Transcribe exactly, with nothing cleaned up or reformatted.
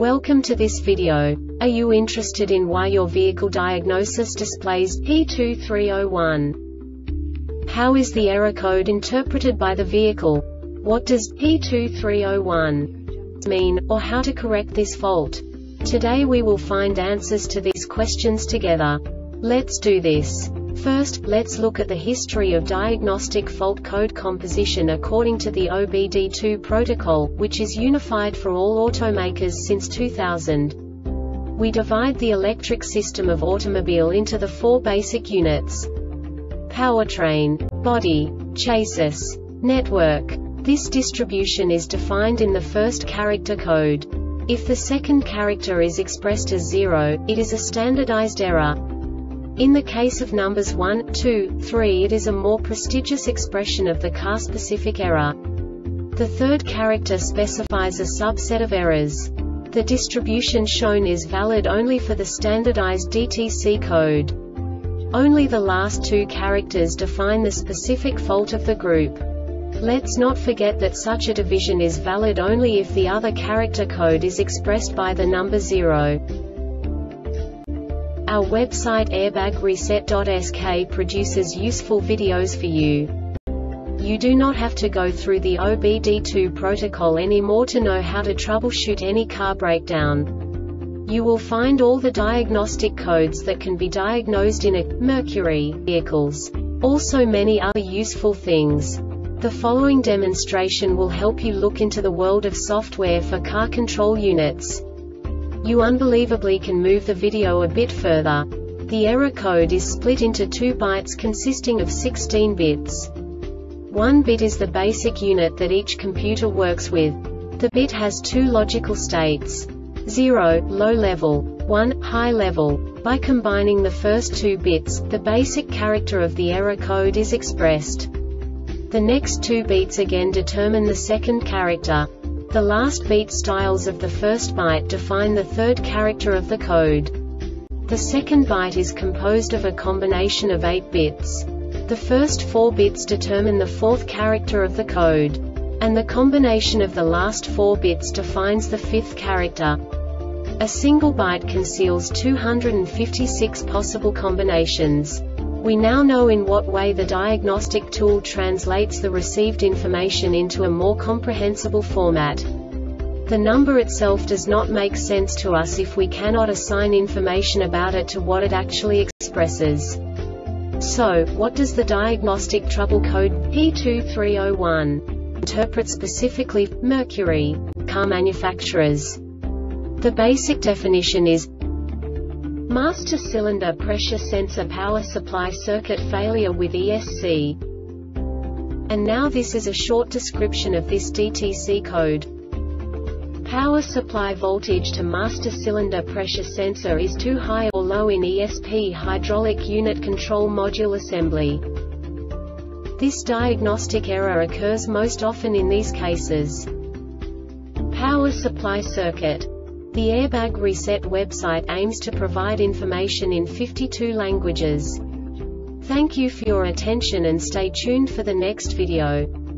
Welcome to this video. Are you interested in why your vehicle diagnosis displays P two three zero one? How is the error code interpreted by the vehicle? What does P two three zero one mean, or how to correct this fault? Today we will find answers to these questions together. Let's do this. First, let's look at the history of diagnostic fault code composition according to the O B D two protocol, which is unified for all automakers since two thousand. We divide the electric system of automobile into the four basic units: powertrain, body, chassis, network. This distribution is defined in the first character code. If the second character is expressed as zero, it is a standardized error. In the case of numbers one, two, three, it is a more prestigious expression of the car-specific error. The third character specifies a subset of errors. The distribution shown is valid only for the standardized D T C code. Only the last two characters define the specific fault of the group. Let's not forget that such a division is valid only if the other character code is expressed by the number zero. Our website airbag reset dot S K produces useful videos for you. You do not have to go through the O B D two protocol anymore to know how to troubleshoot any car breakdown. You will find all the diagnostic codes that can be diagnosed in a Mercury vehicles. Also many other useful things. The following demonstration will help you look into the world of software for car control units. You unbelievably can move the video a bit further. The error code is split into two bytes consisting of sixteen bits. One bit is the basic unit that each computer works with. The bit has two logical states: zero, low level, one, high level. By combining the first two bits, the basic character of the error code is expressed. The next two beats again determine the second character. The last beat styles of the first byte define the third character of the code. The second byte is composed of a combination of eight bits. The first four bits determine the fourth character of the code. And the combination of the last four bits defines the fifth character. A single byte conceals two hundred fifty-six possible combinations. We now know in what way the diagnostic tool translates the received information into a more comprehensible format. The number itself does not make sense to us if we cannot assign information about it to what it actually expresses. So, what does the diagnostic trouble code P two three zero one interpret specifically for Mercury car manufacturers? The basic definition is master cylinder pressure sensor power supply circuit failure with E S C. And now this is a short description of this D T C code. Power supply voltage to master cylinder pressure sensor is too high or low in E S P hydraulic unit control module assembly. This diagnostic error occurs most often in these cases. Power supply circuit. The Airbag Reset website aims to provide information in fifty-two languages. Thank you for your attention and stay tuned for the next video.